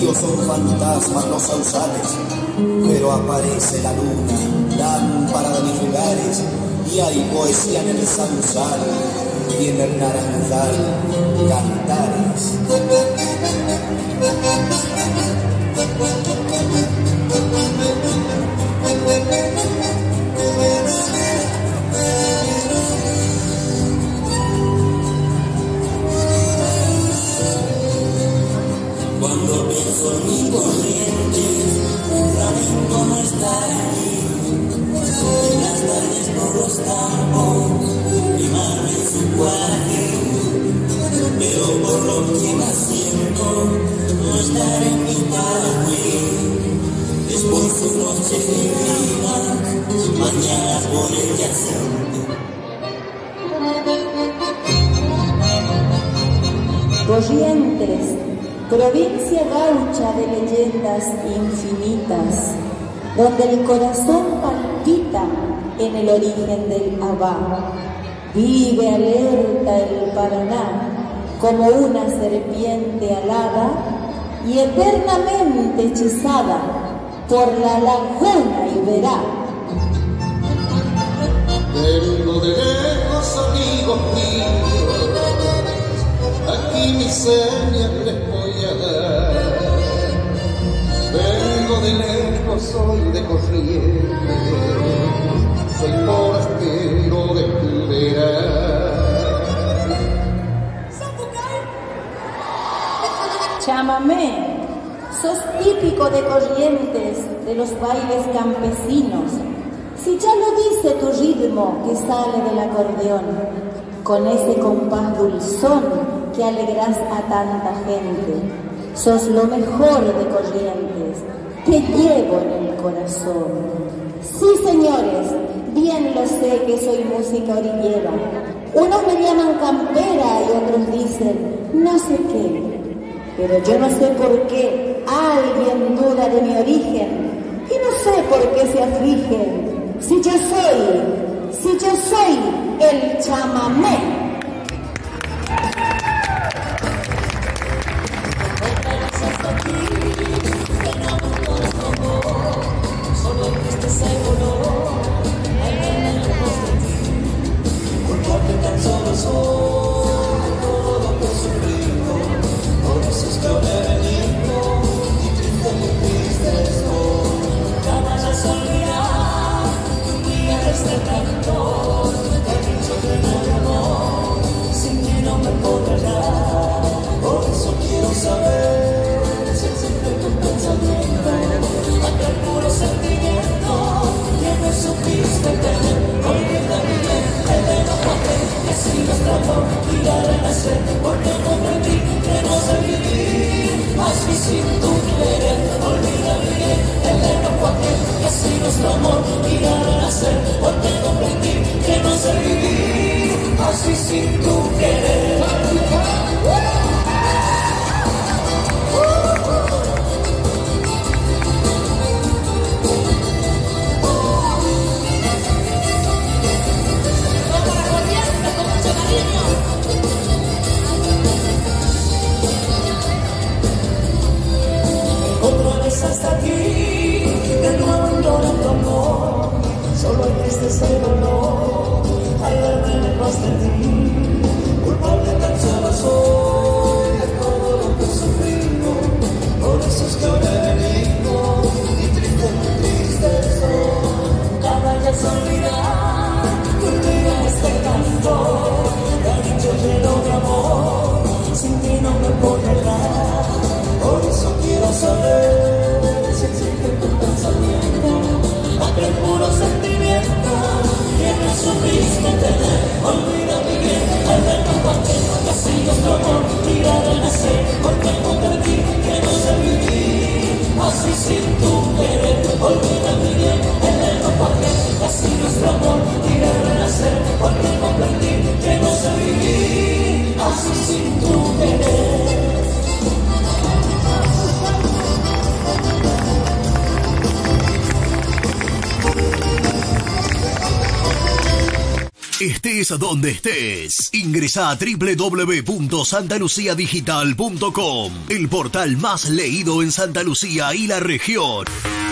ríos son fantasmas los sausales, pero aparece la luna, lámpara de mis lugares, y hay poesía en el sausal y en el naranjal, cantares. Cuando pienso en mi corriente, lamento no estar allí. En las tardes por los campos, mi madre en su cuartel, pero por lo que más siento, no estar en mi Paraguay. Después sus noches de vida, mañanas por el yacente. Corrientes, provincia gaucha de leyendas infinitas, donde el corazón palpita en el origen del Abá. Vive alerta el Paraná como una serpiente alada y eternamente hechizada por la laguna Iberá. Vengo de lejos, amigos míos, aquí mis señas les voy a dar. Vengo de lejos, soy de Corrientes, soy forastero de Iberá. Chamamé, sos típico de Corrientes, de los bailes campesinos. Si ya lo dice tu ritmo que sale del acordeón, con ese compás dulzón que alegras a tanta gente. Sos lo mejor de Corrientes, te llevo en el corazón. Sí, señores, bien lo sé que soy música orillera. Unos me llaman campera y otros dicen no sé qué. Pero yo no sé por qué alguien duda de mi origen y no sé por qué se afligen. Si yo soy el chamamé. Solo tristeza y dolor, al verme lejos de ti, porque tan solo soy todo lo que he sufrido, por eso es que ahora he venido y triste estoy. Jamás vas a olvidar que un día este cantor te ha dicho que no hay amor, sin ti no me podrás dar, por eso quiero saber si existe tu pensamiento, hasta el puro sentimiento que me supiste tener. Olvida bien el enojote que si nuestro amor irá a nacer, porque comprendí que no sé vivir así sin tu querer. Olvida bien el enojote que si nuestro amor irá a nacer, porque comprendí que no sé vivir así sin tu querer. Otra vez hasta aquí, de nuevo abandono tu amor, solo hay tristeza y dolor, al verme lejos de ti, culpable Estés donde estés, ingresa a www.santaluciadigital.com, el portal más leído en Santa Lucía y la región.